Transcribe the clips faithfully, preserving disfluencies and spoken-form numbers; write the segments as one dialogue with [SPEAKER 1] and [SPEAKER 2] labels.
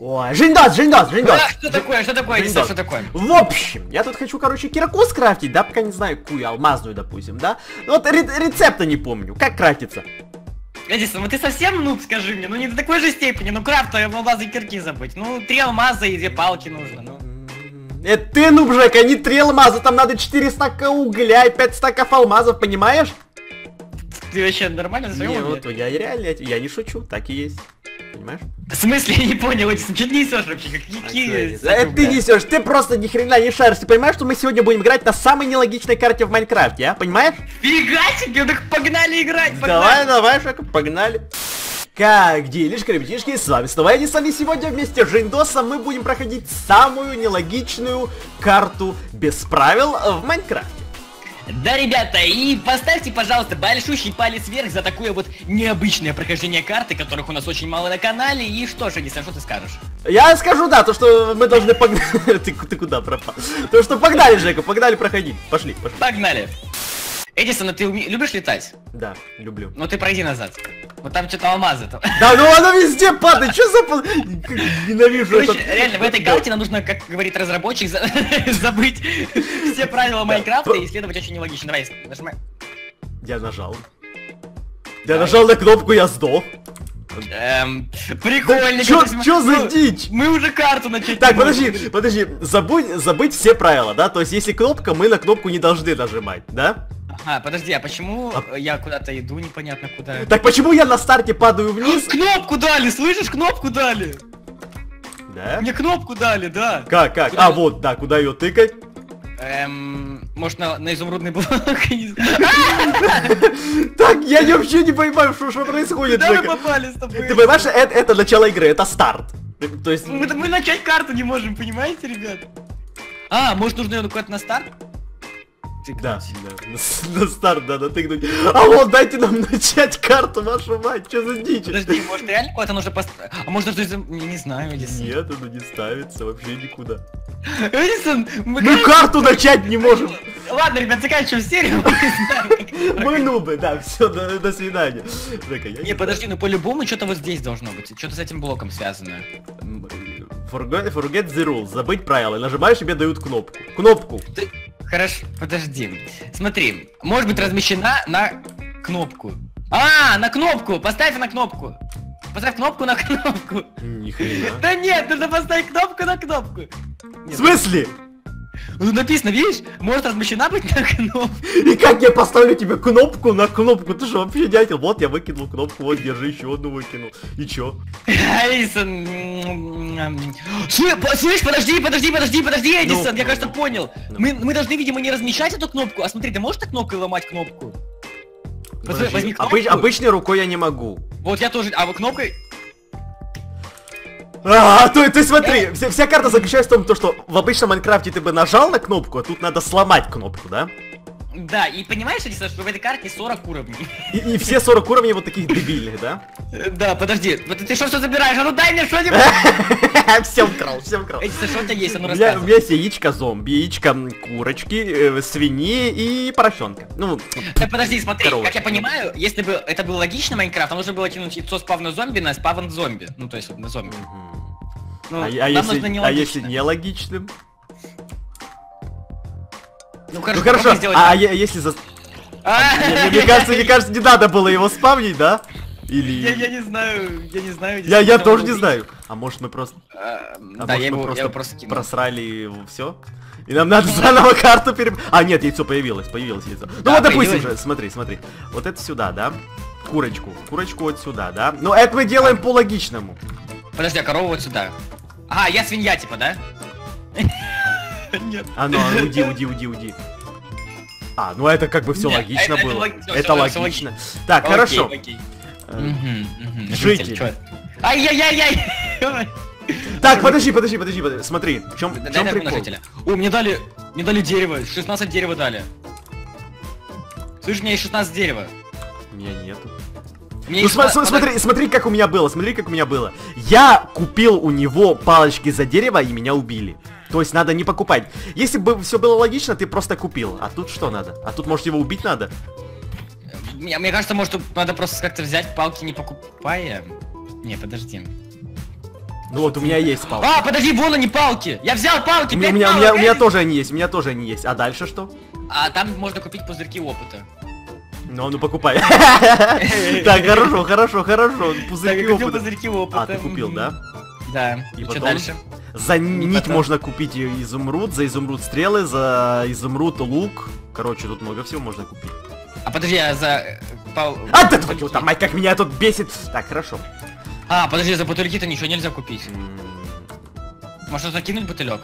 [SPEAKER 1] Ой, Жендос, Жендос, Жендос.
[SPEAKER 2] А, что такое, что такое, Эдисон, что такое?
[SPEAKER 1] В общем, я тут хочу, короче, кирку скрафтить, да, пока не знаю, какую, алмазную, допустим, да. Вот ре рецепта не помню, как крафтится.
[SPEAKER 2] Эдисон, ну ты совсем нуб, скажи мне, ну не до такой же степени, ну крафт, алмазы и кирки забыть. Ну, три алмаза и две палки нужно, ну.
[SPEAKER 1] Это ты, нуб, Жека, не три алмаза, там надо четыре стака угля и пять стаков алмазов, понимаешь?
[SPEAKER 2] Ты вообще нормально на своем
[SPEAKER 1] Не,
[SPEAKER 2] уме?
[SPEAKER 1] вот я реально, я не шучу, так и есть. Понимаешь?
[SPEAKER 2] В смысле, я не понял, Эдисон, что ты несешь вообще? Какие...
[SPEAKER 1] Это ты несешь, ты просто ни хрена не шаришь. Ты понимаешь, что мы сегодня будем играть на самой нелогичной карте в Майнкрафте, а? Понимаешь?
[SPEAKER 2] Фига себе, так погнали играть, погнали!
[SPEAKER 1] Давай, давай, Шака, погнали. Как делишки, ребятишки, с вами снова Эдисон, и сегодня вместе с Жендосом мы будем проходить самую нелогичную карту без правил в Майнкрафте.
[SPEAKER 2] Да, ребята, и поставьте, пожалуйста, большущий палец вверх за такое вот необычное прохождение карты, которых у нас очень мало на канале. И что ж, Эдисон, что ты скажешь?
[SPEAKER 1] Я скажу, да, то, что мы должны погнать... ты, ты куда пропал? То, что погнали, Жека, погнали проходить. Пошли, пошли.
[SPEAKER 2] Погнали. Эдисон, а ты уме... любишь летать?
[SPEAKER 1] Да, люблю.
[SPEAKER 2] Ну ты пройди назад. Вот там что-то алмазы там.
[SPEAKER 1] Да, ну она везде падает, что за... Ненавижу
[SPEAKER 2] Короче,
[SPEAKER 1] это.
[SPEAKER 2] реально, в этой карте нам нужно, как говорит разработчик, за... забыть все правила Майнкрафта и исследовать очень нелогично. Давай, нажимай.
[SPEAKER 1] Я нажал. Я нажал на кнопку, я сдох.
[SPEAKER 2] Эм, прикольно.
[SPEAKER 1] Чё, чё за дичь?
[SPEAKER 2] Мы уже карту начали.
[SPEAKER 1] Так, подожди, подожди, забудь, забыть все правила, да? То есть, если кнопка, мы на кнопку не должны нажимать, да?
[SPEAKER 2] А, подожди, а почему а... я куда-то иду, непонятно куда?
[SPEAKER 1] Так почему я на старте падаю вниз?
[SPEAKER 2] Кнопку дали, слышишь? Кнопку дали!
[SPEAKER 1] Да?
[SPEAKER 2] Мне кнопку дали, да.
[SPEAKER 1] Как, как?
[SPEAKER 2] Куда
[SPEAKER 1] А,
[SPEAKER 2] вы...
[SPEAKER 1] вот, да, куда ее тыкать?
[SPEAKER 2] Эм, может на, на изумрудный блок?
[SPEAKER 1] Так, я вообще не понимаю, что происходит.
[SPEAKER 2] Куда мы попали с тобой?
[SPEAKER 1] Ты понимаешь, это начало игры, это старт. То есть...
[SPEAKER 2] Мы начать карту не можем, понимаете, ребят? А, может нужно ее куда-то на старт?
[SPEAKER 1] Да, да, на, на старт надо тыкнуть. А вот дайте нам начать карту, вашу мать, что за дичь?
[SPEAKER 2] Подожди, может реально куда-то нужно поставить? А может это... Я не знаю, Эдисон.
[SPEAKER 1] Нет, оно не ставится вообще никуда.
[SPEAKER 2] Эдисон, мы...
[SPEAKER 1] Мы карту начать не можем.
[SPEAKER 2] Ладно, ребят, заканчиваем серию.
[SPEAKER 1] Мы нубы, да, все, до, до свидания. Так, я
[SPEAKER 2] не, не подожди, ну по-любому что-то вот здесь должно быть. Что-то с этим блоком связано.
[SPEAKER 1] Forget, forget the rules, забыть правила. Нажимаешь, тебе дают кнопку. Кнопку.
[SPEAKER 2] Ты... Хорошо, подожди. Смотри, может быть размещена на кнопку. А, на кнопку! Поставь на кнопку! Поставь кнопку на кнопку!
[SPEAKER 1] Ни хрена.
[SPEAKER 2] Да нет, нужно поставить кнопку на кнопку!
[SPEAKER 1] В смысле?
[SPEAKER 2] Ну написано, видишь? Может размещена быть на кнопку.
[SPEAKER 1] И как я поставлю тебе кнопку на кнопку? Ты что, вообще дятел? Вот я выкинул кнопку, вот держи, еще одну выкинул. И чё?
[SPEAKER 2] Эдисон... Слышь, подожди, подожди, подожди, подожди, Эдисон, я кажется понял. Мы, мы должны, видимо, не размещать эту кнопку. А смотри, ты можешь так кнопкой ломать кнопку? Возьми кнопку.
[SPEAKER 1] Обыч, обычной рукой я не могу.
[SPEAKER 2] Вот я тоже, а вы кнопкой...
[SPEAKER 1] А, то, то есть смотри, вся, вся карта заключается в том, то, что в обычном Майнкрафте ты бы нажал на кнопку, а тут надо сломать кнопку, да?
[SPEAKER 2] Да, и понимаешь, Эдисон, что в этой карте сорок уровней.
[SPEAKER 1] И, и все сорок уровней вот таких дебильных, да?
[SPEAKER 2] Да, подожди, вот ты что все забираешь? А ну дай мне что-нибудь!
[SPEAKER 1] Все украл, все украл.
[SPEAKER 2] Эдисон, что у тебя есть? А ну
[SPEAKER 1] У меня, у
[SPEAKER 2] рассказывай.
[SPEAKER 1] меня есть яичко зомби, яичко курочки, э, свиньи и поросенка. Ну,
[SPEAKER 2] Так, подожди, смотри,
[SPEAKER 1] коровочка.
[SPEAKER 2] как я понимаю, если бы это был логично Майнкрафт, нам нужно было кинуть яйцо спавна зомби на спавн зомби. Ну, то есть вот на зомби. Ну,
[SPEAKER 1] а, а,
[SPEAKER 2] нам
[SPEAKER 1] если,
[SPEAKER 2] нужно
[SPEAKER 1] а
[SPEAKER 2] нелогично.
[SPEAKER 1] если нелогичным?
[SPEAKER 2] Ну
[SPEAKER 1] Ну
[SPEAKER 2] хорошо,
[SPEAKER 1] хорошо,
[SPEAKER 2] попробуй сделать
[SPEAKER 1] а,
[SPEAKER 2] так.
[SPEAKER 1] я- если за...
[SPEAKER 2] А,
[SPEAKER 1] Мне, мне кажется, мне кажется, не надо было его спавнить, да? Или...
[SPEAKER 2] Я я не знаю, я не знаю.
[SPEAKER 1] Я, я
[SPEAKER 2] действительно,
[SPEAKER 1] тоже
[SPEAKER 2] он
[SPEAKER 1] не
[SPEAKER 2] убить.
[SPEAKER 1] знаю. А может мы просто...
[SPEAKER 2] А,
[SPEAKER 1] А
[SPEAKER 2] Да,
[SPEAKER 1] может
[SPEAKER 2] я
[SPEAKER 1] мы
[SPEAKER 2] его
[SPEAKER 1] просто,
[SPEAKER 2] я его просто кинул.
[SPEAKER 1] просрали все? И нам надо заново карту переб... А, нет, яйцо появилось, появилось яйцо. Ну
[SPEAKER 2] Да,
[SPEAKER 1] вот, допустим
[SPEAKER 2] появилось.
[SPEAKER 1] же, смотри, смотри. Вот это сюда, да? Курочку. Курочку вот сюда, да? Но это мы делаем по логичному.
[SPEAKER 2] Подожди, а корову вот сюда. Ага, я свинья, типа, да? Нет.
[SPEAKER 1] А ну, а ну, уйди, уйди, уйди, уйди. А, ну это как бы все
[SPEAKER 2] Нет,
[SPEAKER 1] логично
[SPEAKER 2] это- это
[SPEAKER 1] было.
[SPEAKER 2] лог- всё,
[SPEAKER 1] Это
[SPEAKER 2] всё, всё
[SPEAKER 1] логично. Так,
[SPEAKER 2] Окей,
[SPEAKER 1] хорошо.
[SPEAKER 2] окей.
[SPEAKER 1] Э,
[SPEAKER 2] Мгм, мгм.
[SPEAKER 1] житель.
[SPEAKER 2] Чё? Ай-яй-яй-яй!
[SPEAKER 1] Так, подожди, подожди, подожди, подожди. Смотри, в чем, в
[SPEAKER 2] Дай
[SPEAKER 1] чем
[SPEAKER 2] нажму на
[SPEAKER 1] прикол?
[SPEAKER 2] жителя. О, мне дали, мне дали дерево, шестнадцать дерева дали. Слышь, у меня есть шестнадцать дерева.
[SPEAKER 1] У меня нету.
[SPEAKER 2] У меня
[SPEAKER 1] Ну
[SPEAKER 2] есть
[SPEAKER 1] сма-
[SPEAKER 2] шестнадцать.
[SPEAKER 1] сма- смотри, смотри, как у меня было, смотри, как у меня было. Я купил у него палочки за дерево, и меня убили. То есть надо не покупать. Если бы все было логично, ты просто купил. А тут что надо? А тут, может, его убить надо?
[SPEAKER 2] Мне, мне кажется, может, тут надо просто как-то взять палки, не покупая. Не, подожди.
[SPEAKER 1] Ну вот, у меня есть палки.
[SPEAKER 2] А, подожди, вон они палки! Я взял палки,
[SPEAKER 1] У меня,
[SPEAKER 2] пять
[SPEAKER 1] у, меня, у,
[SPEAKER 2] палок,
[SPEAKER 1] меня, у меня
[SPEAKER 2] эй!
[SPEAKER 1] тоже они есть, у меня тоже они есть. А дальше что?
[SPEAKER 2] А там можно купить пузырьки опыта.
[SPEAKER 1] Ну, ну покупай. Так, хорошо, хорошо, хорошо.
[SPEAKER 2] Так,
[SPEAKER 1] Пузырьки
[SPEAKER 2] я купил
[SPEAKER 1] опыта.
[SPEAKER 2] пузырьки опыта.
[SPEAKER 1] А, ты купил,
[SPEAKER 2] Мгм.
[SPEAKER 1] да?
[SPEAKER 2] Да.
[SPEAKER 1] И
[SPEAKER 2] И что
[SPEAKER 1] потом?
[SPEAKER 2] дальше?
[SPEAKER 1] За нить
[SPEAKER 2] потом.
[SPEAKER 1] можно купить и изумруд, за изумруд стрелы, за изумруд лук. Короче, тут много всего можно купить.
[SPEAKER 2] А подожди, я за... э, пау-
[SPEAKER 1] А, да твою там, мать, как меня тут бесит. Так, хорошо.
[SPEAKER 2] А, подожди, за бутыльки-то ничего нельзя купить.
[SPEAKER 1] М,
[SPEAKER 2] Может закинуть бутылек?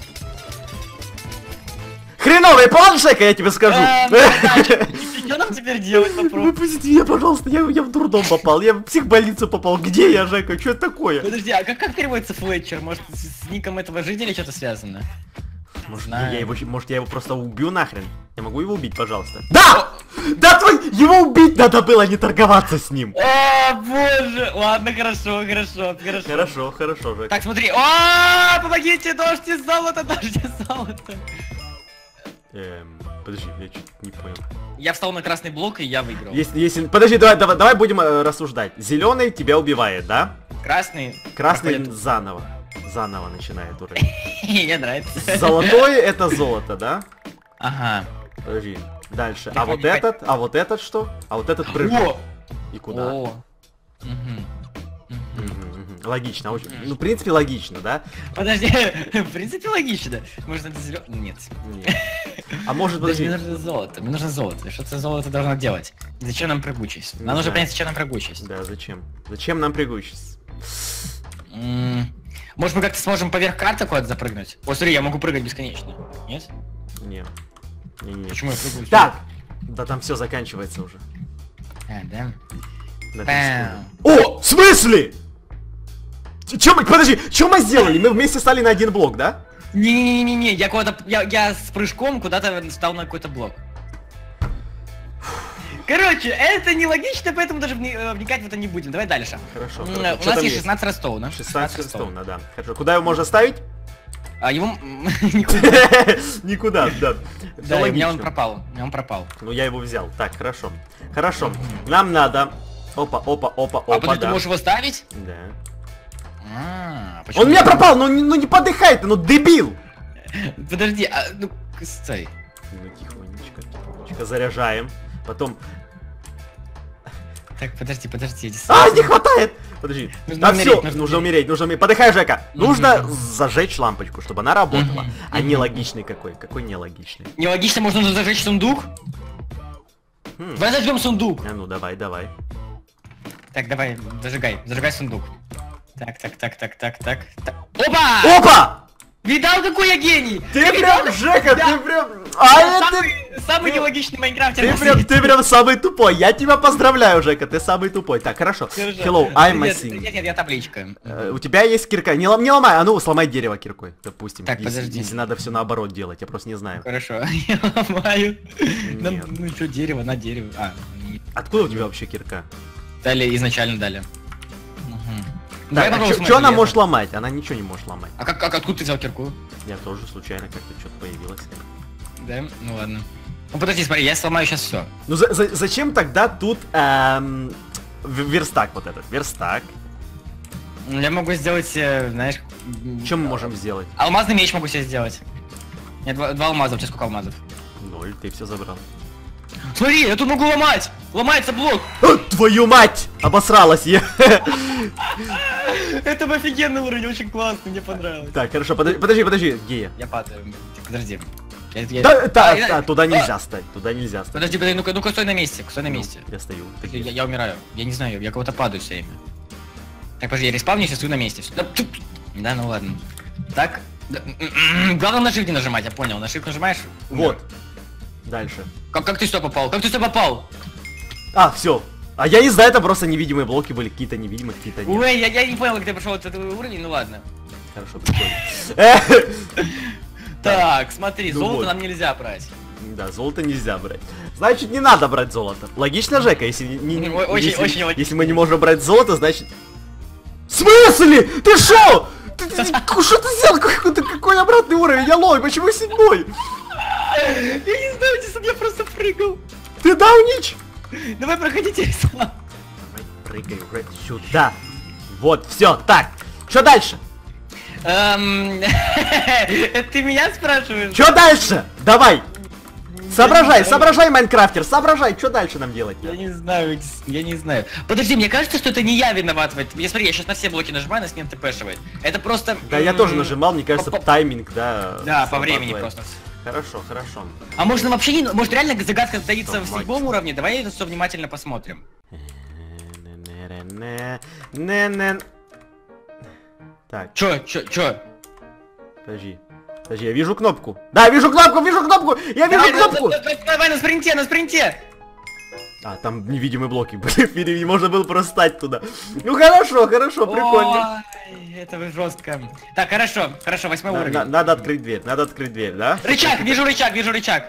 [SPEAKER 1] Хреновый план, Жека, я тебе скажу.
[SPEAKER 2] Что нам теперь делать, попробуй?
[SPEAKER 1] Выпусти меня, пожалуйста, я, я в дурдом попал, я в психбольницу попал. Где я, Жека? Что это такое?
[SPEAKER 2] Подожди, а как, как переводится Флетчер? Может, с, с ником этого жителя что-то связано?
[SPEAKER 1] Может,
[SPEAKER 2] Знаю.
[SPEAKER 1] я его, может, я его просто убью нахрен? Я могу его убить, пожалуйста? Да! Да, твой, его убить надо было, не торговаться с ним.
[SPEAKER 2] О, боже! Ладно, хорошо, хорошо, хорошо.
[SPEAKER 1] Хорошо, хорошо, Жека.
[SPEAKER 2] Так, смотри. О, помогите, дождь из золота, дождь из золота.
[SPEAKER 1] Эм, подожди, я чуть не понял.
[SPEAKER 2] Я встал на красный блок, и я выиграл.
[SPEAKER 1] Если, если, подожди, давай, давай, давай будем э, рассуждать. Зеленый тебя убивает, да?
[SPEAKER 2] Красный.
[SPEAKER 1] Красный
[SPEAKER 2] проходит.
[SPEAKER 1] заново. Заново начинает уровень.
[SPEAKER 2] Мне нравится.
[SPEAKER 1] Золотой это золото, да?
[SPEAKER 2] Ага.
[SPEAKER 1] Подожди. Дальше.
[SPEAKER 2] Я
[SPEAKER 1] А вот
[SPEAKER 2] понимаю.
[SPEAKER 1] этот, а вот этот что? А вот этот прыжок.
[SPEAKER 2] О!
[SPEAKER 1] И куда?
[SPEAKER 2] О. Мгм. Мгм.
[SPEAKER 1] Мгм, мгм. Логично, очень. Ну, в принципе, логично, да?
[SPEAKER 2] Подожди, в принципе логично. Может это зелё... Нет.
[SPEAKER 1] Нет. А может,
[SPEAKER 2] Подожди,
[SPEAKER 1] подожди.
[SPEAKER 2] мне нужно золото. Мне нужно золото. Что-то золото должно делать. Зачем нам прыгучесть?
[SPEAKER 1] Не
[SPEAKER 2] Нам нужно
[SPEAKER 1] знаю.
[SPEAKER 2] понять, зачем нам прыгучесть.
[SPEAKER 1] Да, зачем? Зачем нам прыгучесть?
[SPEAKER 2] М, Может мы как-то сможем поверх карты куда-то запрыгнуть? О, смотри, я могу прыгать бесконечно. Нет?
[SPEAKER 1] Не. Не, не, не.
[SPEAKER 2] Почему я прыгаю?
[SPEAKER 1] Так! Да там все заканчивается уже.
[SPEAKER 2] А, да?
[SPEAKER 1] На
[SPEAKER 2] Бам.
[SPEAKER 1] три секунды. О! В смысле? Че мы, подожди, что мы сделали? Мы вместе стали на один блок, да?
[SPEAKER 2] Не-не-не-не, я куда-то, я, я с прыжком куда-то встал на какой-то блок. Короче, это нелогично, поэтому даже вни- э, вникать в это не будем. Давай дальше.
[SPEAKER 1] Хорошо,
[SPEAKER 2] М,
[SPEAKER 1] хорошо.
[SPEAKER 2] У
[SPEAKER 1] Чё
[SPEAKER 2] нас
[SPEAKER 1] там
[SPEAKER 2] есть шестнадцать ростовна.
[SPEAKER 1] шестнадцать стоуна, да. Хорошо. Куда его можно ставить?
[SPEAKER 2] А его... м, никуда.
[SPEAKER 1] Никуда, да.
[SPEAKER 2] Да,
[SPEAKER 1] Всё
[SPEAKER 2] и у меня он
[SPEAKER 1] логично.
[SPEAKER 2] пропал. У меня он пропал.
[SPEAKER 1] Ну я его взял. Так, хорошо. Хорошо. Нам надо. Опа, опа, опа,
[SPEAKER 2] А
[SPEAKER 1] опа,
[SPEAKER 2] потом ты
[SPEAKER 1] да.
[SPEAKER 2] можешь его ставить?
[SPEAKER 1] Да.
[SPEAKER 2] А, почему?
[SPEAKER 1] Он у меня пропал, ну, не- ну не подыхай ты, ну дебил!
[SPEAKER 2] Подожди, а, ну, стой.
[SPEAKER 1] Ну тихонечко, тихонечко, заряжаем. Потом...
[SPEAKER 2] Так, подожди, подожди.
[SPEAKER 1] А, не хватает! Подожди.
[SPEAKER 2] Нужно
[SPEAKER 1] Да
[SPEAKER 2] умереть,
[SPEAKER 1] все,
[SPEAKER 2] нужно
[SPEAKER 1] нужно умереть, нужно умереть. Подыхай, Жека.
[SPEAKER 2] Мгм.
[SPEAKER 1] Нужно зажечь лампочку, чтобы она работала.
[SPEAKER 2] Мгм.
[SPEAKER 1] А
[SPEAKER 2] Мгм.
[SPEAKER 1] нелогичный какой? Какой нелогичный?
[SPEAKER 2] Нелогично, можно зажечь сундук?
[SPEAKER 1] Хм.
[SPEAKER 2] Давай зажгем сундук.
[SPEAKER 1] А ну давай, давай.
[SPEAKER 2] Так, давай, зажигай, зажигай сундук. Так, так, так, так, так, так, так. Опа!
[SPEAKER 1] Опа!
[SPEAKER 2] Видал, какой я гений?
[SPEAKER 1] Ты
[SPEAKER 2] видал?
[SPEAKER 1] прям, Жека,
[SPEAKER 2] Да.
[SPEAKER 1] ты прям... А это...
[SPEAKER 2] Самый, самый нелогичный майнкрафтер
[SPEAKER 1] Ты
[SPEAKER 2] на
[SPEAKER 1] прям,
[SPEAKER 2] свете.
[SPEAKER 1] ты прям самый тупой. Я тебя поздравляю, Жека, ты самый тупой. Так, хорошо.
[SPEAKER 2] Хорошо.
[SPEAKER 1] Hello, I'm
[SPEAKER 2] нет,
[SPEAKER 1] Masing.
[SPEAKER 2] нет, нет, я табличка.
[SPEAKER 1] Э, У тебя есть кирка. Не, лом- не ломай, а ну сломай дерево киркой, допустим.
[SPEAKER 2] Так,
[SPEAKER 1] если,
[SPEAKER 2] подожди.
[SPEAKER 1] если надо все наоборот делать, я просто не знаю.
[SPEAKER 2] Хорошо, я ломаю. Нам-
[SPEAKER 1] Нет.
[SPEAKER 2] ну что, дерево на дерево. А, не-
[SPEAKER 1] Откуда у тебя вообще кирка?
[SPEAKER 2] дали, изначально дали. Мгм. Давай
[SPEAKER 1] Так,
[SPEAKER 2] попробуем
[SPEAKER 1] что она
[SPEAKER 2] смотреть.
[SPEAKER 1] может ломать? Она ничего не может ломать.
[SPEAKER 2] А как, как откуда ты взял кирку?
[SPEAKER 1] Я тоже случайно как-то что-то появилось.
[SPEAKER 2] Да? Ну ладно. Ну подожди, смотри, я сломаю сейчас все.
[SPEAKER 1] Ну за- за- зачем тогда тут эм, в- верстак вот этот? Верстак.
[SPEAKER 2] Я могу сделать, э, знаешь... м,
[SPEAKER 1] Что мы можем сделать?
[SPEAKER 2] Алмазный меч могу себе сделать. У меня два, два алмаза, у тебя сколько алмазов?
[SPEAKER 1] Ноль, ты все забрал.
[SPEAKER 2] Смотри, я тут могу ломать! Ломается блок!
[SPEAKER 1] О, твою мать! Обосралась я.
[SPEAKER 2] Это офигенный уровень, очень классный, мне понравилось.
[SPEAKER 1] Так, хорошо, подожди, подожди, подожди, где я?
[SPEAKER 2] Я падаю. Подожди. Я- я-
[SPEAKER 1] Да, да,
[SPEAKER 2] А, я-
[SPEAKER 1] да, туда
[SPEAKER 2] а,
[SPEAKER 1] нельзя стать, туда нельзя стать.
[SPEAKER 2] Подожди, подожди, ну-ка, ну-ка, стой на месте, стой на
[SPEAKER 1] Ну,
[SPEAKER 2] месте.
[SPEAKER 1] Я стою. Ты
[SPEAKER 2] Я,
[SPEAKER 1] где?
[SPEAKER 2] я умираю. Я не знаю, я кого-то падаю все время. Так, подожди, я респавнюсь и стою на месте. Да, тьфу. Да, ну ладно. Так. Да, м-м-м, главное на shift не нажимать, я понял. На shift нажимаешь.
[SPEAKER 1] Вот. Дальше.
[SPEAKER 2] Как, как ты сюда попал? Как ты сюда попал?
[SPEAKER 1] А, все. А я не знаю, это просто невидимые блоки были, какие-то невидимые, какие-то нет.
[SPEAKER 2] Ой, я, я не понял, как ты пошел этот уровень, ну ладно.
[SPEAKER 1] Хорошо, прикольно. Э,
[SPEAKER 2] Так, смотри,
[SPEAKER 1] Ну
[SPEAKER 2] золото
[SPEAKER 1] вот.
[SPEAKER 2] нам нельзя брать.
[SPEAKER 1] Да, золото нельзя брать. Значит, не надо брать золото. Логично, Жека, если не, не- не-
[SPEAKER 2] Ой, очень-
[SPEAKER 1] если,
[SPEAKER 2] очень логично.
[SPEAKER 1] если мы не можем брать золото, значит... В смысле? Ты шо? Ты, ты- ты- что ты сделал? Какой, ты- какой обратный уровень? Я лой, почему седьмой?
[SPEAKER 2] Я не знаю, здесь я просто прыгал.
[SPEAKER 1] Ты даунич?
[SPEAKER 2] Давай проходите сам.
[SPEAKER 1] Давай, прыгай уже сюда. Вот, все, так. Что дальше?
[SPEAKER 2] Эм, Ты меня спрашиваешь?
[SPEAKER 1] Что дальше? Давай! Соображай, соображай, Майнкрафтер, соображай, что дальше нам делать?
[SPEAKER 2] Я не знаю, я не знаю. Подожди, мне кажется, что это не я виноват в этом. Я смотри, я сейчас на все блоки нажимаю, нас не ТПшивает. Это просто...
[SPEAKER 1] Да, я тоже нажимал, мне кажется, тайминг, да.
[SPEAKER 2] Да, по времени просто.
[SPEAKER 1] Хорошо, хорошо.
[SPEAKER 2] А может вообще не... Может реально загадка стоится в седьмом уровне? Давай это все внимательно посмотрим.
[SPEAKER 1] Так.
[SPEAKER 2] Чё, чё, чё?
[SPEAKER 1] Подожди. Подожди, я вижу кнопку. Да, вижу кнопку, вижу кнопку! Я вижу
[SPEAKER 2] давай,
[SPEAKER 1] кнопку!
[SPEAKER 2] Давай, давай, давай на спринте, на спринте!
[SPEAKER 1] А, там невидимые блоки были, можно было просто встать туда. Ну хорошо, хорошо, прикольно.
[SPEAKER 2] Ой, это вы жестко. Так, хорошо, хорошо, восьмой
[SPEAKER 1] На,
[SPEAKER 2] уровень.
[SPEAKER 1] на, надо открыть дверь, надо открыть дверь, да?
[SPEAKER 2] Рычаг, вижу рычаг, вижу рычаг.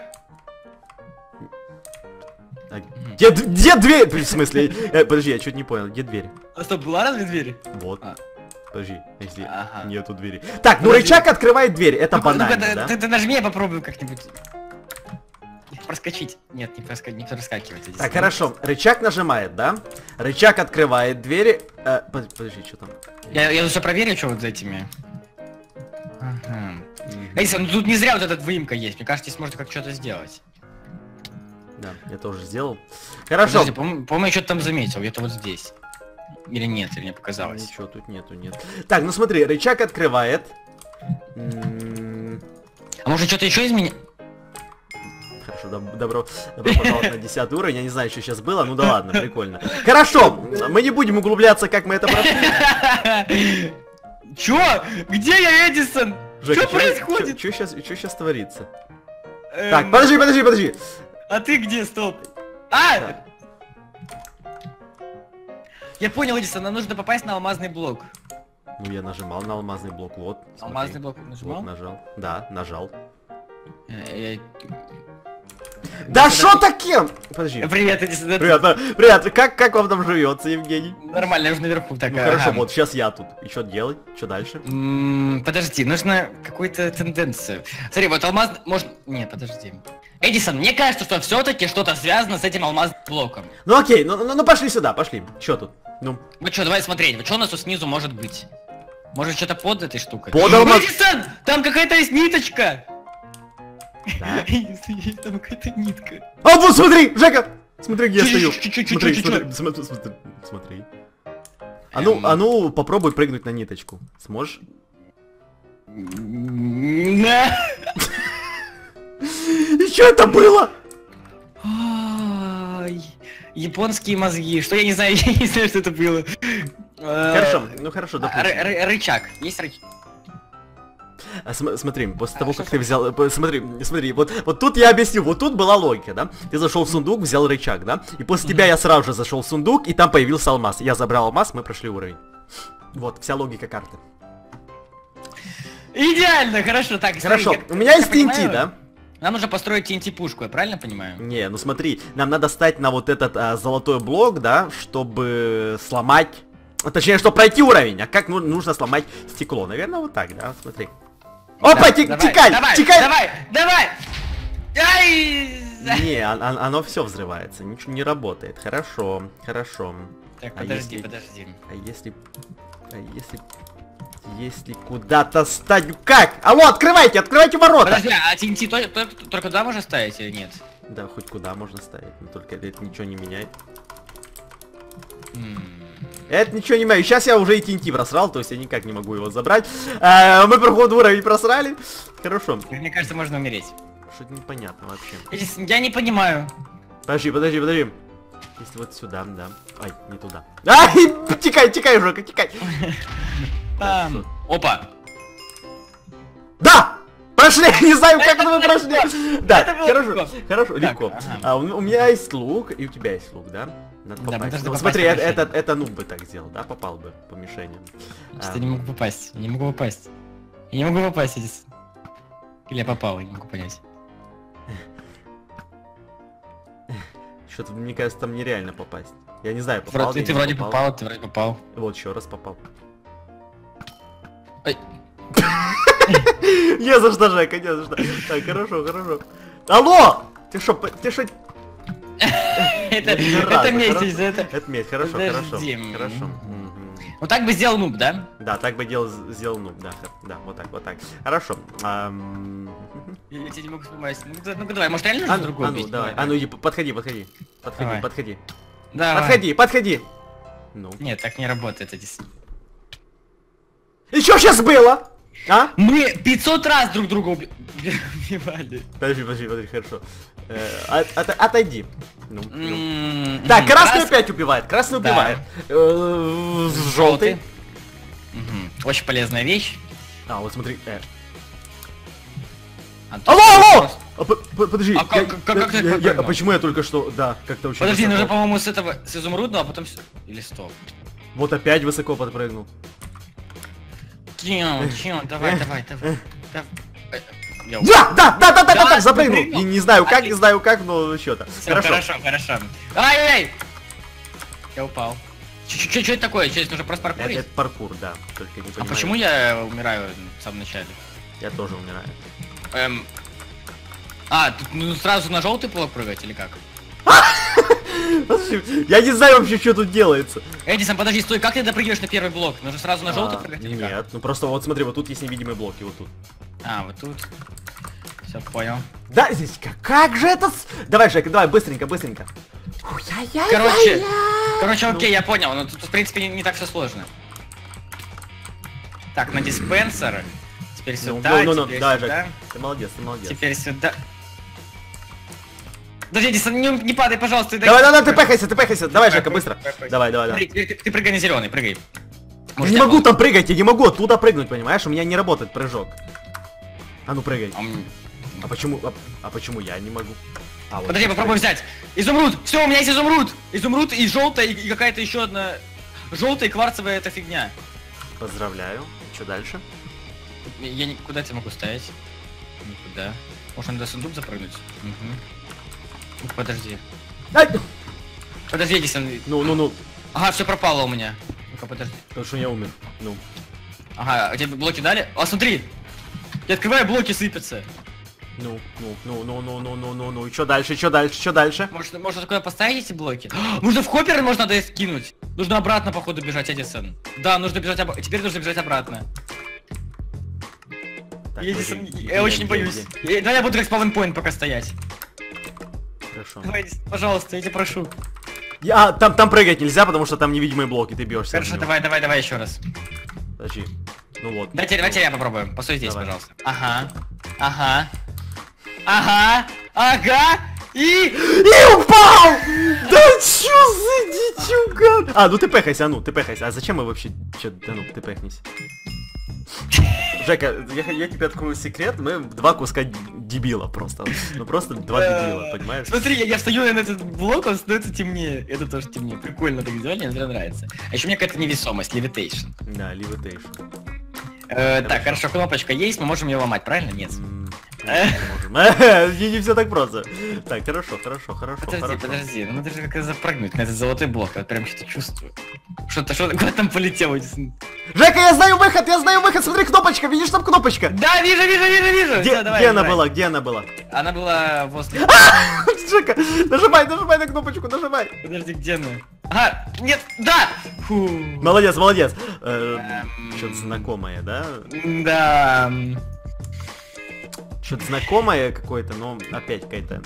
[SPEAKER 1] А, где, где дверь? В смысле? Э, подожди, я чуть не понял, где дверь?
[SPEAKER 2] А стоп, была разве дверь?
[SPEAKER 1] Вот.
[SPEAKER 2] А.
[SPEAKER 1] Подожди, если
[SPEAKER 2] Ага.
[SPEAKER 1] нету двери. Так, ну
[SPEAKER 2] Подожди.
[SPEAKER 1] рычаг открывает дверь, это
[SPEAKER 2] Ну-ка,
[SPEAKER 1] банально,
[SPEAKER 2] ну-ка,
[SPEAKER 1] да?
[SPEAKER 2] ты, ты нажми, я попробую как-нибудь. Проскочить. Нет, не, проска... не проскакивать. здесь.
[SPEAKER 1] Так, хорошо, рычаг нажимает, да? Рычаг открывает двери. Э, под- подожди, что там?
[SPEAKER 2] Я, я лучше проверю, что вот за этими. Ага.
[SPEAKER 1] Мгм.
[SPEAKER 2] Эйса, ну тут не зря вот эта выемка есть. Мне кажется, здесь можно как что-то сделать.
[SPEAKER 1] Да, я тоже сделал. Хорошо.
[SPEAKER 2] Подожди, по-моему, по-моему, я что-то там заметил, где-то вот здесь. Или нет, или мне показалось.
[SPEAKER 1] Ничего тут нету, нет. Так, ну смотри, рычаг открывает. М,
[SPEAKER 2] А может что-то еще изменить?
[SPEAKER 1] Хорошо, доб- добро, добро пожаловать на десятый уровень. Я не знаю, что сейчас было, ну да ладно, прикольно. Хорошо, мы не будем углубляться, как мы это прошли.
[SPEAKER 2] Чё? Где я, Эдисон?
[SPEAKER 1] Жека,
[SPEAKER 2] Что происходит?
[SPEAKER 1] Что сейчас, что сейчас творится?
[SPEAKER 2] Эм,
[SPEAKER 1] Так, подожди, подожди, подожди.
[SPEAKER 2] А ты где, стоп? А!
[SPEAKER 1] Так.
[SPEAKER 2] Я понял, Эдисон, нам нужно попасть на алмазный блок.
[SPEAKER 1] Ну я нажимал на алмазный блок, вот. смотри.
[SPEAKER 2] Алмазный блок нажимал?
[SPEAKER 1] Вот, нажал. Да, нажал.
[SPEAKER 2] Э, э,
[SPEAKER 1] Да что таким? Подожди.
[SPEAKER 2] Привет, Эдисон. это
[SPEAKER 1] Привет, а, привет, как, как вам там живется, Евгений?
[SPEAKER 2] Нормально, я уже наверху. Так,
[SPEAKER 1] Ну
[SPEAKER 2] ага.
[SPEAKER 1] хорошо, вот сейчас я тут. И что делать? Что дальше?
[SPEAKER 2] М, Подожди, нужно какую-то тенденцию. Смотри, вот алмаз... Может... Не, подожди. Эдисон, мне кажется, что все-таки что-то связано с этим алмазным блоком.
[SPEAKER 1] Ну окей, ну, ну, ну пошли сюда, пошли. Что тут? Ну.
[SPEAKER 2] Вот что, давай смотреть, вот что у нас тут снизу может быть? Может что-то под этой штукой?
[SPEAKER 1] Под алмаз-
[SPEAKER 2] Эдисон, там какая-то есть ниточка!
[SPEAKER 1] Да.
[SPEAKER 2] Эдисон, есть там какая-то нитка.
[SPEAKER 1] А вот смотри, Жека! Смотри, где я стою.
[SPEAKER 2] Чуть-чуть,
[SPEAKER 1] Смотри,
[SPEAKER 2] чуть-чуть,
[SPEAKER 1] смотри, смотри, смотри, смотри. А ну, а ну, попробуй прыгнуть на ниточку. Сможешь?
[SPEAKER 2] На.
[SPEAKER 1] И что это было?
[SPEAKER 2] Ай, японские мозги. Что я не знаю, я не знаю, что это было.
[SPEAKER 1] Хорошо, ну хорошо,
[SPEAKER 2] Р-
[SPEAKER 1] допустим.
[SPEAKER 2] р- Рычаг. Есть рычаг?
[SPEAKER 1] А, см- смотри, после того,
[SPEAKER 2] что,
[SPEAKER 1] как ты взял, э, смотри, смотри, вот, вот тут я объясню, вот тут была логика, да? Ты зашел в сундук, взял рычаг, да? И после тебя я сразу же зашел в сундук, и там появился алмаз. Я забрал алмаз, мы прошли уровень. Вот, вся логика карты.
[SPEAKER 2] Идеально, хорошо. Так, смотри,
[SPEAKER 1] Хорошо,
[SPEAKER 2] как-
[SPEAKER 1] у меня
[SPEAKER 2] я
[SPEAKER 1] есть ти эн ти,
[SPEAKER 2] понимаю,
[SPEAKER 1] да?
[SPEAKER 2] Нам нужно построить ти эн ти-пушку, я правильно понимаю?
[SPEAKER 1] Не, ну смотри, нам надо стать на вот этот а, золотой блок, да, чтобы сломать... Точнее, чтобы пройти уровень. А как ну, нужно сломать стекло? Наверное, вот так, да, смотри. Опа,
[SPEAKER 2] Да,
[SPEAKER 1] ти-
[SPEAKER 2] давай,
[SPEAKER 1] тикай,
[SPEAKER 2] давай,
[SPEAKER 1] тикай!
[SPEAKER 2] Давай, давай! Ай!
[SPEAKER 1] Не, он- он- оно все взрывается, ничего не работает. Хорошо, хорошо.
[SPEAKER 2] Так,
[SPEAKER 1] А
[SPEAKER 2] подожди,
[SPEAKER 1] если-
[SPEAKER 2] подожди.
[SPEAKER 1] А если... А если... Если куда-то стать... Как? Алло, открывайте, открывайте ворота!
[SPEAKER 2] Подожди, а ти эн ти то- то- только туда можно ставить или нет?
[SPEAKER 1] Да, хоть куда можно ставить, но только это ничего не меняет.
[SPEAKER 2] М.
[SPEAKER 1] Это ничего не меняет. Сейчас я уже и ти эн ти просрал, то есть я никак не могу его забрать. А, мы проход уровень просрали. Хорошо.
[SPEAKER 2] Мне кажется, можно умереть.
[SPEAKER 1] Что-то непонятно вообще.
[SPEAKER 2] Эдисон, я не понимаю.
[SPEAKER 1] Подожди, подожди, подожди. Если вот сюда, да. Ай, не туда. Ай, тикай, тикай, Жека, тикай.
[SPEAKER 2] Там. Опа.
[SPEAKER 1] Да! Прошли! Не знаю, как это мы прошли. Да,
[SPEAKER 2] Это было
[SPEAKER 1] хорошо,
[SPEAKER 2] легко.
[SPEAKER 1] хорошо,
[SPEAKER 2] Так,
[SPEAKER 1] легко.
[SPEAKER 2] ага.
[SPEAKER 1] А, у у меня есть лук, и у тебя есть лук, да? Надо
[SPEAKER 2] Да, мы
[SPEAKER 1] попасть.
[SPEAKER 2] должны
[SPEAKER 1] Ну,
[SPEAKER 2] попасть
[SPEAKER 1] смотри,
[SPEAKER 2] по
[SPEAKER 1] э-
[SPEAKER 2] мишени.
[SPEAKER 1] это, это нуб бы так сделал, да? Попал бы по мишеням.
[SPEAKER 2] Что
[SPEAKER 1] А,
[SPEAKER 2] я не могу попасть. Я не могу попасть. Я не могу попасть, Эдисон. Или я попал, я не могу понять.
[SPEAKER 1] Что-то, мне кажется, там нереально попасть. Я не знаю, попал
[SPEAKER 2] Вроде,
[SPEAKER 1] я,
[SPEAKER 2] ты
[SPEAKER 1] не
[SPEAKER 2] вроде попал, ты вроде попал.
[SPEAKER 1] Вот, еще раз попал.
[SPEAKER 2] Ай.
[SPEAKER 1] Не за что, Жека, не за что. Так, хорошо, хорошо. Алло! Ты шо, по- ты шо...
[SPEAKER 2] Это
[SPEAKER 1] Не
[SPEAKER 2] это
[SPEAKER 1] разу,
[SPEAKER 2] месть,
[SPEAKER 1] хорошо.
[SPEAKER 2] Эдисон, это...
[SPEAKER 1] Это медь, хорошо,
[SPEAKER 2] Подожди.
[SPEAKER 1] хорошо. Хорошо. Мгм.
[SPEAKER 2] Вот так бы сделал нуб, да?
[SPEAKER 1] Да, так бы делал, сделал, ну, да, да, вот так, вот так. Хорошо. Ам...
[SPEAKER 2] Я, я тебе не могу вспомнить. Ну-ка ну, давай, может реально нужно
[SPEAKER 1] А, ну,
[SPEAKER 2] другую
[SPEAKER 1] а, ну,
[SPEAKER 2] убить?
[SPEAKER 1] давай, а ну иди, подходи, подходи. Подходи,
[SPEAKER 2] Давай.
[SPEAKER 1] подходи.
[SPEAKER 2] Давай.
[SPEAKER 1] Подходи, подходи. Ну.
[SPEAKER 2] Нет, так не работает эти...
[SPEAKER 1] И что сейчас было? А?
[SPEAKER 2] Мы пятьсот раз друг друга уби- убивали.
[SPEAKER 1] Подожди, подожди, подожди, хорошо. Э, от- от- отойди. Ну, ну.
[SPEAKER 2] М,
[SPEAKER 1] Так,
[SPEAKER 2] мгм,
[SPEAKER 1] красный
[SPEAKER 2] крас-
[SPEAKER 1] опять убивает, красный
[SPEAKER 2] Да.
[SPEAKER 1] убивает. Э, Желтый.
[SPEAKER 2] Мгм. Очень полезная вещь.
[SPEAKER 1] А, вот смотри. э.
[SPEAKER 2] Антон,
[SPEAKER 1] Алло, алло!
[SPEAKER 2] просто-
[SPEAKER 1] А, по- по- Подожди,
[SPEAKER 2] А как-
[SPEAKER 1] я-
[SPEAKER 2] как- как
[SPEAKER 1] я-
[SPEAKER 2] ты
[SPEAKER 1] я- я-
[SPEAKER 2] попрыгнул?
[SPEAKER 1] а почему я только что, да, как-то очень
[SPEAKER 2] Подожди,
[SPEAKER 1] высоко.
[SPEAKER 2] нужно, по-моему, с этого, с изумрудного, а потом... с- Или стоп.
[SPEAKER 1] Вот опять высоко подпрыгнул.
[SPEAKER 2] Тион, Тион, давай, давай, давай. Дав- э, я у-
[SPEAKER 1] Да, да, да, да, да, да,
[SPEAKER 2] Да,
[SPEAKER 1] да, запрыгнул.
[SPEAKER 2] запрыгнул.
[SPEAKER 1] Не, не знаю как, не
[SPEAKER 2] Отлично.
[SPEAKER 1] знаю как, но что-то.
[SPEAKER 2] Всё,
[SPEAKER 1] Хорошо.
[SPEAKER 2] хорошо, хорошо. Ай-яй-яй! Я упал. Что это такое? Что, это нужно просто
[SPEAKER 1] Это,
[SPEAKER 2] паркурить?
[SPEAKER 1] это паркур, да. Только не
[SPEAKER 2] А
[SPEAKER 1] понимаю.
[SPEAKER 2] почему я умираю в самом начале?
[SPEAKER 1] Я тоже умираю.
[SPEAKER 2] Эм... А, тут ну, сразу на желтый блок прыгать или как?
[SPEAKER 1] Подожди, я не знаю вообще, что тут делается.
[SPEAKER 2] Эдисон, подожди, стой, как ты допрыгиваешь на первый блок? Нужно сразу на желтый
[SPEAKER 1] А,
[SPEAKER 2] прыгать или как?
[SPEAKER 1] Нет, ну просто вот смотри, вот тут есть невидимые блоки, вот тут.
[SPEAKER 2] А, вот тут. Все, понял.
[SPEAKER 1] Да, здесь как, как же это... с- Давай, Жека, давай, быстренько, быстренько. Ой-яй-яй-яй-яй.
[SPEAKER 2] Короче, короче, окей, я понял, но тут в принципе не, не так все сложно. Так, на диспенсер. Теперь
[SPEAKER 1] Ну,
[SPEAKER 2] сюда,
[SPEAKER 1] ну, ну,
[SPEAKER 2] теперь
[SPEAKER 1] давай,
[SPEAKER 2] сюда,
[SPEAKER 1] Жек, ты молодец, ты молодец.
[SPEAKER 2] теперь сюда. Подожди, Эдисон, не, не падай, пожалуйста. дай-
[SPEAKER 1] Давай, давай, ты пехайся, ты пехайся. Давай,
[SPEAKER 2] Давай,
[SPEAKER 1] Жека, быстро.
[SPEAKER 2] давай, давай.
[SPEAKER 1] Давай, давай,
[SPEAKER 2] Смотри,
[SPEAKER 1] давай.
[SPEAKER 2] Ты, ты- ты прыгай на зеленый, прыгай.
[SPEAKER 1] Я
[SPEAKER 2] Может,
[SPEAKER 1] не
[SPEAKER 2] я
[SPEAKER 1] могу
[SPEAKER 2] пол-
[SPEAKER 1] там прыгать, я не могу оттуда прыгнуть, понимаешь? У меня не работает прыжок. А ну прыгай.
[SPEAKER 2] А м-
[SPEAKER 1] А почему, а, а почему я не могу? А, вот
[SPEAKER 2] Подожди,
[SPEAKER 1] так
[SPEAKER 2] попробуй
[SPEAKER 1] прыгай.
[SPEAKER 2] взять. Изумруд! Все, у меня есть изумруд! Изумруд и желтая, и, и какая-то еще одна. Желтая и кварцевая эта фигня.
[SPEAKER 1] Поздравляю. Что дальше?
[SPEAKER 2] Я не... Куда тебя могу ставить? Никуда. Может, надо сундук запрыгнуть? Угу. Ну, подожди.
[SPEAKER 1] Ай!
[SPEAKER 2] Подожди, Эдисон.
[SPEAKER 1] Ну, ну, ну.
[SPEAKER 2] Ага, все пропало у меня. Ну-ка, подожди.
[SPEAKER 1] Потому что я умер. Ну.
[SPEAKER 2] Ага, а тебе блоки дали? А, смотри! Я открываю, блоки сыпятся.
[SPEAKER 1] Ну, ну, ну, ну, ну, ну, ну, ну, ну. И что дальше? Что дальше? Что дальше?
[SPEAKER 2] Может, можно куда поставить эти блоки? Нужно в хоппер, можно надо скинуть. Нужно обратно, походу, бежать, Эдисон. Да, нужно бежать обратно. Теперь нужно бежать обратно.
[SPEAKER 1] Так,
[SPEAKER 2] Эдисон,
[SPEAKER 1] подожди,
[SPEAKER 2] я
[SPEAKER 1] где,
[SPEAKER 2] очень
[SPEAKER 1] где,
[SPEAKER 2] боюсь.
[SPEAKER 1] где?
[SPEAKER 2] Я- Давай я буду как спаунпоинт пока стоять.
[SPEAKER 1] Хорошо.
[SPEAKER 2] Давай, Эдисон, пожалуйста, я тебя прошу.
[SPEAKER 1] Я, а, там, там прыгать нельзя, потому что там невидимые блоки, ты бьешься.
[SPEAKER 2] Хорошо, давай, давай, давай еще раз.
[SPEAKER 1] Подожди. Ну вот.
[SPEAKER 2] Давайте, давайте я попробую. Постой здесь,
[SPEAKER 1] Давай.
[SPEAKER 2] пожалуйста. Ага. Ага. Ага. Ага. И...
[SPEAKER 1] И упал! Да чё за дичуга? А, ну ты пехайся, а ну, ты пехайся. А зачем мы вообще... Чё, да ну, ты пехнись. Жека, я, я тебе открою секрет, мы два куска дебила просто. Ну просто два дебила, понимаешь?
[SPEAKER 2] Смотри, я, я встаю на этот блок, он становится темнее. Это тоже темнее. Прикольно так визуально, мне нравится. А еще у меня какая-то невесомость, levitation.
[SPEAKER 1] Да, levitation.
[SPEAKER 2] Э, так, хорошо, кнопочка есть, мы можем ее ломать, правильно? Нет.
[SPEAKER 1] М, не можем. Не, не все так просто. Так, хорошо, хорошо, хорошо,
[SPEAKER 2] Подожди,
[SPEAKER 1] хорошо.
[SPEAKER 2] подожди, ну надо же как-то запрыгнуть на этот золотой блок, я прям что-то чувствую. Что-то, что куда там полетело?
[SPEAKER 1] Жека, я знаю выход, я знаю выход, смотри, кнопочка, видишь там кнопочка?
[SPEAKER 2] Да, вижу, вижу, вижу, вижу!
[SPEAKER 1] Где,
[SPEAKER 2] Всё, давай,
[SPEAKER 1] где она
[SPEAKER 2] давай.
[SPEAKER 1] была, где она была?
[SPEAKER 2] Она была возле...
[SPEAKER 1] Жека, нажимай, нажимай на кнопочку, нажимай.
[SPEAKER 2] Подожди, где она? Ага, нет, да! Фу.
[SPEAKER 1] Молодец, молодец.
[SPEAKER 2] Эм.
[SPEAKER 1] Что-то знакомое, да?
[SPEAKER 2] Да.
[SPEAKER 1] Что-то знакомое какое-то, но опять какая-то...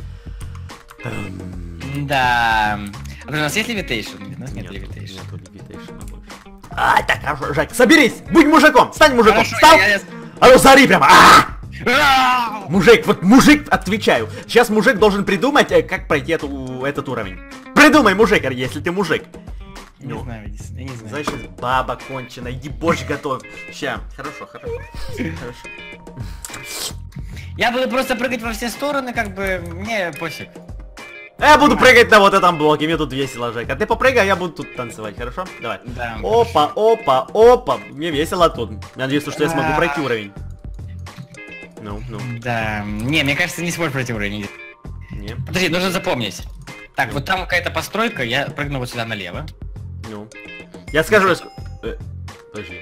[SPEAKER 1] Эм,
[SPEAKER 2] Да. А у нас есть levitation? Нет, у нас нет
[SPEAKER 1] Нету,
[SPEAKER 2] levitation.
[SPEAKER 1] нету levitation больше. А, так, хорошо, Жек, соберись, будь мужиком, стань мужиком,
[SPEAKER 2] Хорошо,
[SPEAKER 1] встал,
[SPEAKER 2] я- я-
[SPEAKER 1] а ну заори прямо, а!
[SPEAKER 2] Ау!
[SPEAKER 1] Мужик, вот мужик, отвечаю, сейчас мужик должен придумать, э, как пройти эту, этот уровень. Придумай, мужик, если ты мужик.
[SPEAKER 2] Не
[SPEAKER 1] Ну.
[SPEAKER 2] знаю, Эдисон, я не знаю.
[SPEAKER 1] Знаешь, баба кончена, иди борщ готовь. Ща, хорошо, хорошо, хорошо.
[SPEAKER 2] Я буду просто прыгать во все стороны, как бы, мне пофиг.
[SPEAKER 1] Я буду прыгать на вот этом блоке, мне тут весело, Жек. А ты попрыгай, а я буду тут танцевать, хорошо? Давай.
[SPEAKER 2] Да.
[SPEAKER 1] Опа, опа, опа. Мне весело тут. Я надеюсь, что я смогу
[SPEAKER 2] А.
[SPEAKER 1] пройти уровень. Ну, ну,
[SPEAKER 2] Да. Не, мне кажется, не сможешь пройти уровень.
[SPEAKER 1] не,
[SPEAKER 2] Подожди, нужно запомнить. Так, вот там какая-то постройка, я прыгну вот сюда налево.
[SPEAKER 1] ну. Я скажу... я ск- э, Подожди.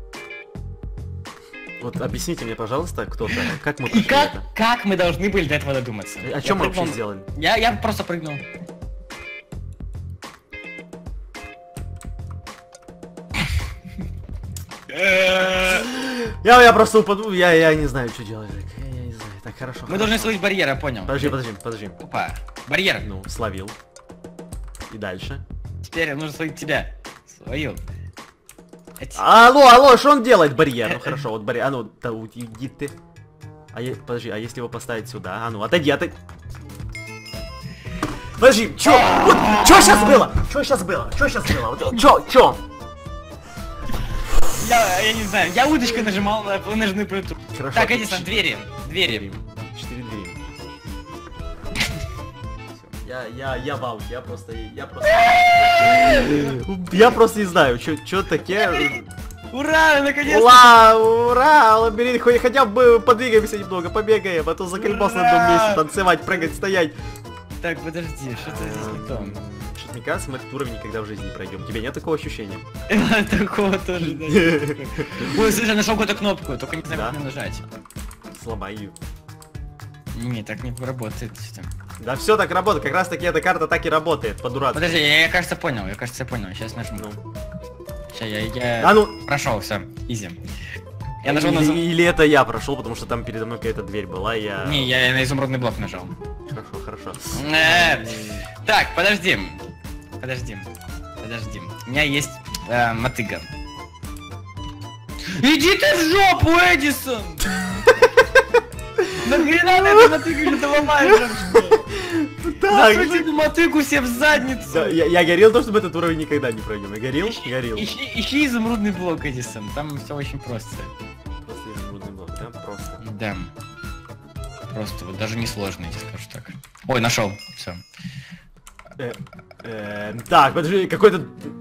[SPEAKER 1] Вот объясните мне, пожалуйста, кто-то, как мы
[SPEAKER 2] И
[SPEAKER 1] прошли
[SPEAKER 2] как,
[SPEAKER 1] это?
[SPEAKER 2] как мы должны были до этого додуматься?
[SPEAKER 1] О
[SPEAKER 2] Я
[SPEAKER 1] чем мы
[SPEAKER 2] прыгнул-
[SPEAKER 1] вообще сделали?
[SPEAKER 2] Я, я просто прыгнул.
[SPEAKER 1] Я, я просто упаду, я, я не знаю, что делать. Я, я не знаю. Так, хорошо.
[SPEAKER 2] Мы
[SPEAKER 1] хорошо.
[SPEAKER 2] должны словить барьер, я понял.
[SPEAKER 1] Подожди, подожди, подожди.
[SPEAKER 2] Опа. Барьер.
[SPEAKER 1] Ну, словил. И дальше.
[SPEAKER 2] Теперь нужно словить тебя. Свою. Эти.
[SPEAKER 1] Алло, алло, что он делает? Барьер. Ну хорошо, вот барьер. А ну, да уйди ты. А я, подожди, а если его поставить сюда? А ну, отойди, отойди. Подожди, чё? Вот, чё сейчас было? Чё сейчас было? Чё сейчас было? Вот, чё, чё?
[SPEAKER 2] Я, я не знаю, я удочкой нажимал на нажимную плиту.
[SPEAKER 1] Хорошо.
[SPEAKER 2] Так, Эдисон, двери. Двери.
[SPEAKER 1] Четыре двери. Я, я, я в ауте, я просто, я просто... Я просто не знаю, чё, чё такие...
[SPEAKER 2] Ура, наконец-то!
[SPEAKER 1] Ура, ура, лабиринт, хоть- хотя бы подвигаемся немного, побегаем, а то заколебался на одном месте танцевать, прыгать, стоять.
[SPEAKER 2] Так, подожди, что-то здесь не то.
[SPEAKER 1] Что-то мне кажется, мы этот уровень никогда в жизни не пройдем. У тебя нет такого ощущения?
[SPEAKER 2] Такого тоже, да. Ой, слушай, я нашел какую-то кнопку, только не знаю,
[SPEAKER 1] Да?
[SPEAKER 2] как мне нажать.
[SPEAKER 1] Сломай ее.
[SPEAKER 2] Не, так не работает.
[SPEAKER 1] Да все так работает, как раз таки эта карта так и работает, по-дурацки.
[SPEAKER 2] Подожди, я, я кажется понял, я кажется понял, сейчас нажму.
[SPEAKER 1] Ну.
[SPEAKER 2] Сейчас я, я
[SPEAKER 1] А ну!
[SPEAKER 2] прошел, все, изи. Я нажал на...
[SPEAKER 1] Или,
[SPEAKER 2] зум-
[SPEAKER 1] или это я прошел, потому что там передо мной какая-то дверь была, и я...
[SPEAKER 2] Не, я на изумрудный блок нажал.
[SPEAKER 1] Хорошо, хорошо.
[SPEAKER 2] Э, Так, подожди. Подожди. Подожди. У меня есть э, мотыга. Иди ты в жопу, Эдисон! Нахрена ты эту мотыгу не ломаешь?
[SPEAKER 1] Так,
[SPEAKER 2] Засуньте эту мотыгу себе в задницу!
[SPEAKER 1] да, я, я горел то, чтобы этот уровень никогда не пройдем. Я горел,
[SPEAKER 2] Ищи,
[SPEAKER 1] горел.
[SPEAKER 2] ищи, ищи изумрудный блок, Эдисон. Там все очень просто.
[SPEAKER 1] Просто изумрудный блок, да? Просто.
[SPEAKER 2] Да. Просто вот даже не сложно, я тебе скажу так. Ой, нашел. Все.
[SPEAKER 1] Э, э, так, подожди, какой-то...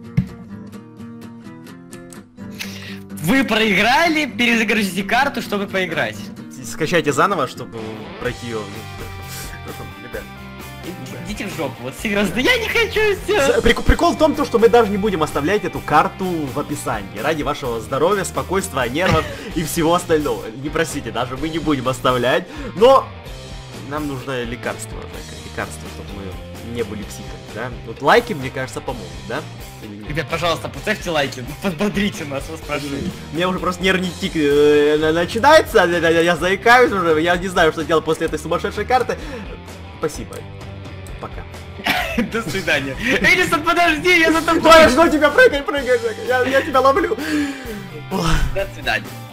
[SPEAKER 2] Вы проиграли, перезагрузите карту, чтобы поиграть.
[SPEAKER 1] Скачайте заново, чтобы пройти ее. Ребят.
[SPEAKER 2] Идите в жопу, вот серьезно, я не хочу все.
[SPEAKER 1] Прик- Прикол в том, то, что мы даже не будем оставлять эту карту в описании. Ради вашего здоровья, спокойствия, нервов и всего остального. Не просите, даже мы не будем оставлять. Но нам нужно лекарство, Жека, лекарство, чтобы мы не были психами, да? Вот лайки, мне кажется, помогут, да? Или нет?
[SPEAKER 2] Ребят, пожалуйста, поставьте лайки, подбодрите нас, вас прошу.
[SPEAKER 1] Мне уже просто нервный тик э, на- начинается, я, я- я заикаюсь уже, я не знаю, что делать после этой сумасшедшей карты. Спасибо. Пока.
[SPEAKER 2] До свидания. Эдисон, подожди, я за тобой.
[SPEAKER 1] Давай, я жду тебя, прыгай, прыгай, Жека, я, я тебя ловлю.
[SPEAKER 2] До свидания.